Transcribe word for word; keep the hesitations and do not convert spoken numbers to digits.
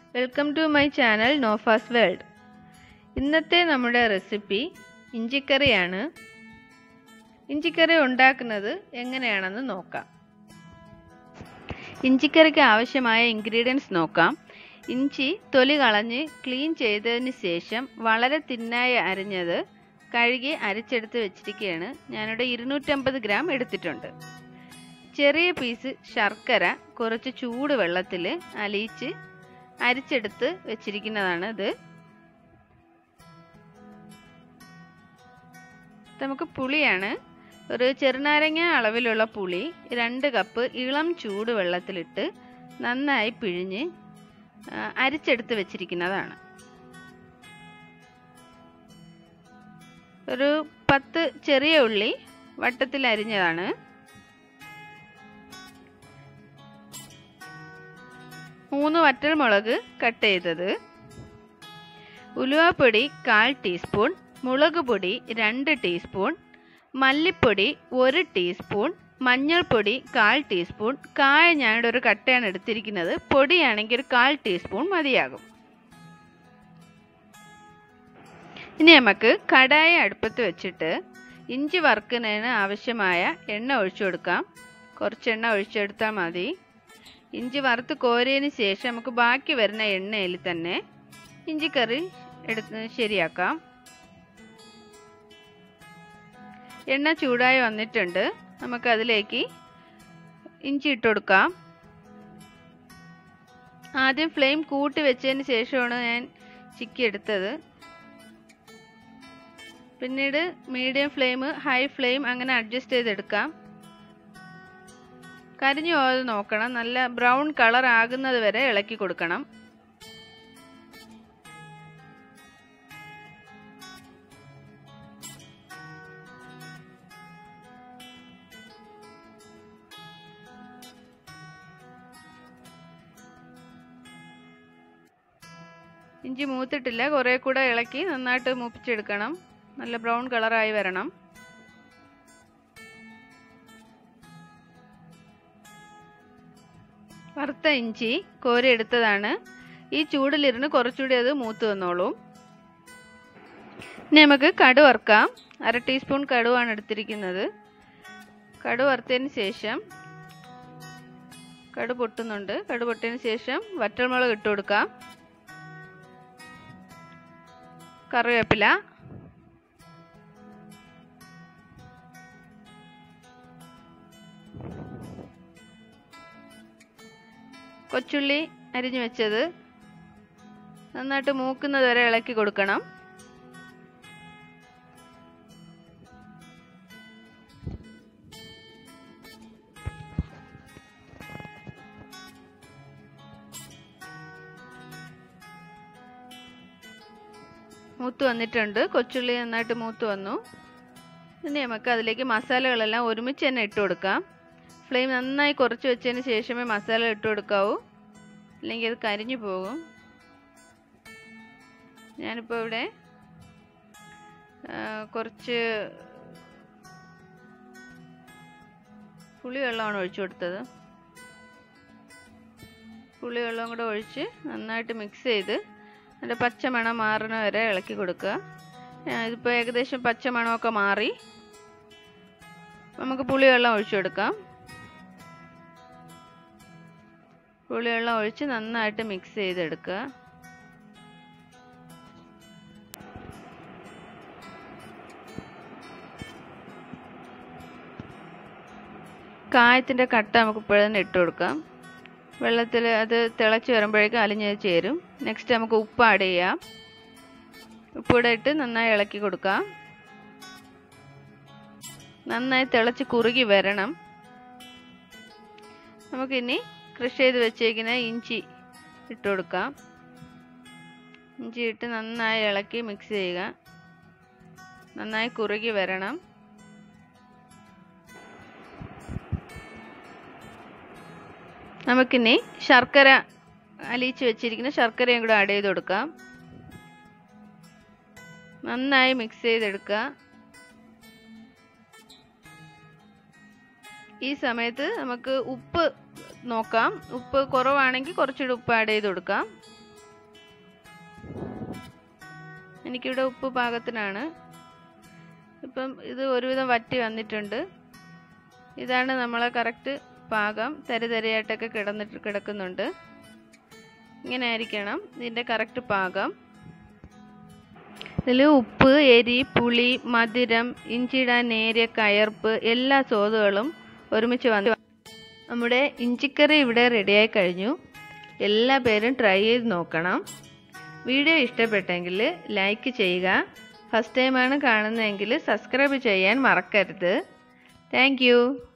Welcome to my channel നോഫാസ് world. ഇന്നത്തെ നമ്മുടെ റെസിപ്പി ഇഞ്ചിക്കറിയാണ്. ഇഞ്ചിക്കറി ഉണ്ടാക്കുന്നത് എങ്ങനെയാണെന്ന് നോക്കാം. ഇഞ്ചിക്കറിക്ക് ആവശ്യമായ ഇൻഗ്രീഡിയൻസ് നോക്കാം. ഇഞ്ചി തൊലി കളഞ്ഞ് ക്ലീൻ ചെയ്തതിന് ശേഷം വളരെ തിന്നായി അരിഞ്ഞത് കഴുകി അരിച്ചെടുത്ത് വെച്ചിരിക്കുകയാണ്. ഞാനിവിടെ ഇരുന്നൂറ്റമ്പത് ഗ്രാം എടുത്തിട്ടുണ്ട്. ചെറിയ പീസ് ശർക്കര കുറച്ച് ചൂട് വെള്ളത്തിൽ അലിയിച്ച് അരിച്ചെടുത്ത് വെച്ചിരിക്കുന്നതാണ് ഇത്. നമുക്ക് പുളിയാണ്. ഒരു ചെറുനാരങ്ങ അളവിലുള്ള പുളി രണ്ട് കപ്പ് ഇളം ചൂട് വെള്ളത്തിലിട്ട് നന്നായി പിഴിഞ്ഞ് അരിച്ചെടുത്ത് വെച്ചിരിക്കുന്നതാണ്. ഒരു പത്ത് ചെറിയ ഉള്ളി വട്ടത്തിൽ അരിഞ്ഞതാണ്. മൂന്ന് വറ്റൽമുളക് കട്ട് ചെയ്തത്, ഉലുവാപ്പൊടി കാൽ ടീസ്പൂൺ, മുളക് പൊടി രണ്ട് ടീസ്പൂൺ, മല്ലിപ്പൊടി ഒരു ടീസ്പൂൺ, മഞ്ഞൾപ്പൊടി കാൽ ടീസ്പൂൺ. കായ ഞാനിവിടെ ഒരു കട്ടയാണ് എടുത്തിരിക്കുന്നത്. പൊടിയാണെങ്കിൽ ഒരു കാൽ ടീസ്പൂൺ മതിയാകും. ഇനി നമുക്ക് കടായി അടുപ്പത്ത് വെച്ചിട്ട് ഇഞ്ചി വറുക്കുന്നതിന് ആവശ്യമായ എണ്ണ ഒഴിച്ചു കൊടുക്കാം. കുറച്ച് എണ്ണ ഒഴിച്ചെടുത്താൽ മതി. ഇഞ്ചി വറുത്ത് കോരിയതിന് ശേഷം നമുക്ക് ബാക്കി വരുന്ന എണ്ണയിൽ തന്നെ ഇഞ്ചിക്കറി എടുത്ത് ശരിയാക്കാം. എണ്ണ ചൂടായി വന്നിട്ടുണ്ട്. നമുക്കതിലേക്ക് ഇഞ്ചി ഇട്ട് കൊടുക്കാം. ആദ്യം ഫ്ലെയിം കൂട്ടി വെച്ചതിന് ശേഷമാണ് ഞാൻ ചിക്കി എടുത്തത്. പിന്നീട് മീഡിയം ഫ്ലെയിം, ഹൈ ഫ്ലെയിം അങ്ങനെ അഡ്ജസ്റ്റ് ചെയ്തെടുക്കാം. കരിഞ്ഞു പോകാതെ നോക്കണം. നല്ല ബ്രൗൺ കളർ ആകുന്നത് വരെ ഇളക്കി കൊടുക്കണം. ഇഞ്ചി മൂത്തിട്ടില്ല, കുറേ കൂടെ ഇളക്കി നന്നായിട്ട് മൂപ്പിച്ചെടുക്കണം. നല്ല ബ്രൗൺ കളറായി വരണം. വറുത്ത ഇഞ്ചി കോരി എടുത്തതാണ്. ഈ ചൂടിലിരുന്ന് കുറച്ചുകൂടി അത് മൂത്ത് വന്നോളും. ഇനി നമുക്ക് കടു വറുക്കാം. അര ടീസ്പൂൺ കടുവാണ് എടുത്തിരിക്കുന്നത്. കടു വറുത്തതിന് ശേഷം കടു പൊട്ടുന്നുണ്ട്. കടു പൊട്ടിയതിന് ശേഷം വറ്റൽമുളക് ഇട്ട് കൊടുക്കാം. കറിവേപ്പില, കൊച്ചുള്ളി അരിഞ്ഞു വെച്ചത് നന്നായിട്ട് മൂക്കുന്നത് വരെ ഇളക്കി കൊടുക്കണം. മൂത്ത് വന്നിട്ടുണ്ട്. കൊച്ചുള്ളി നന്നായിട്ട് മൂത്ത് വന്നു. ഇനി നമുക്ക് അതിലേക്ക് മസാലകളെല്ലാം ഒരുമിച്ച് തന്നെ ഇട്ട് കൊടുക്കാം. ഫ്ലെയിം നന്നായി കുറച്ച് വെച്ചതിന് ശേഷമേ മസാല ഇട്ട് കൊടുക്കാവൂ, അല്ലെങ്കിൽ അത് കരിഞ്ഞു പോകും. ഞാനിപ്പോൾ ഇവിടെ കുറച്ച് പുളിവെള്ളമാണ് ഒഴിച്ചു കൊടുത്തത്. പുളിവെള്ളം കൂടെ ഒഴിച്ച് നന്നായിട്ട് മിക്സ് ചെയ്ത് അതിൻ്റെ പച്ചമണം മാറുന്ന വരെ ഇളക്കി കൊടുക്കുക. ഇതിപ്പോൾ ഏകദേശം പച്ചമണമൊക്കെ മാറി. നമുക്ക് പുളിവെള്ളം ഒഴിച്ചു കൊടുക്കാം. പുളിവെള്ളം ഒഴിച്ച് നന്നായിട്ട് മിക്സ് ചെയ്തെടുക്കുക. കായത്തിൻ്റെ കട്ട നമുക്ക് ഇപ്പോഴും തന്നെ ഇട്ട് കൊടുക്കാം. വെള്ളത്തിൽ അത് തിളച്ച് വരുമ്പോഴേക്കും അലിഞ്ഞ് ചേരും. നെക്സ്റ്റ് നമുക്ക് ഉപ്പ് ആഡ് ചെയ്യാം. ഉപ്പിടെ ഇട്ട് നന്നായി ഇളക്കി കൊടുക്കാം. നന്നായി തിളച്ച് കുറുകി വരണം. നമുക്കിനി ക്രഷ് ചെയ്ത് വെച്ചേക്കുന്ന ഇഞ്ചി ഇട്ട് കൊടുക്കാം. ഇഞ്ചി ഇട്ട് നന്നായി ഇളക്കി മിക്സ് ചെയ്യുക. നന്നായി കുറുകി വരണം. നമുക്കിനി ശർക്കര അലിയിച്ച് വെച്ചിരിക്കുന്ന ശർക്കരയും കൂടെ ആഡ് ചെയ്ത് കൊടുക്കാം. നന്നായി മിക്സ് ചെയ്തെടുക്കുക. ഈ സമയത്ത് നമുക്ക് ഉപ്പ് നോക്കാം. ഉപ്പ് കുറവാണെങ്കിൽ കുറച്ചുകൂടി ഉപ്പ് ആഡ് ചെയ്ത് കൊടുക്കാം. എനിക്കിവിടെ ഉപ്പ് പാകത്തിനാണ്. ഇപ്പം ഇത് ഒരുവിധം വറ്റി വന്നിട്ടുണ്ട്. ഇതാണ് നമ്മളെ കറക്റ്റ് പാകം. തരിതരിയായിട്ടൊക്കെ കിടന്നിട്ട് കിടക്കുന്നുണ്ട്. ഇങ്ങനെ ആയിരിക്കണം ഇതിൻ്റെ കറക്റ്റ് പാകം. ഇതിൽ ഉപ്പ്, എരി, പുളി, മധുരം, ഇഞ്ചിയിടാൻ നേരിയ കയർപ്പ് എല്ലാ സ്വാദുകളും ഒരുമിച്ച് വന്ന് നമ്മുടെ ഇഞ്ചിക്കറി ഇവിടെ റെഡിയായി കഴിഞ്ഞു. എല്ലാ പേരും ട്രൈ ചെയ്ത് നോക്കണം. വീഡിയോ ഇഷ്ടപ്പെട്ടെങ്കിൽ ലൈക്ക് ചെയ്യുക. ഫസ്റ്റ് ടൈമാണ് കാണുന്നതെങ്കിൽ സബ്സ്ക്രൈബ് ചെയ്യാൻ മറക്കരുത്. Thank U.